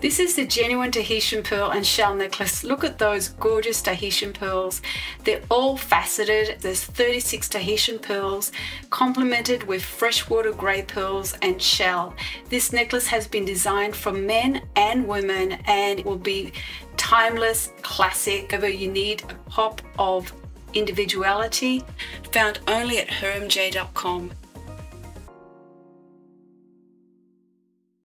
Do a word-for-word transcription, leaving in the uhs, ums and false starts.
This is the genuine Tahitian pearl and shell necklace. Look at those gorgeous Tahitian pearls. They're all faceted. There's thirty-six Tahitian pearls complemented with freshwater grey pearls and shell. This necklace has been designed for men and women and will be timeless, classic. However, you need a pop of individuality, found only at her M J dot com.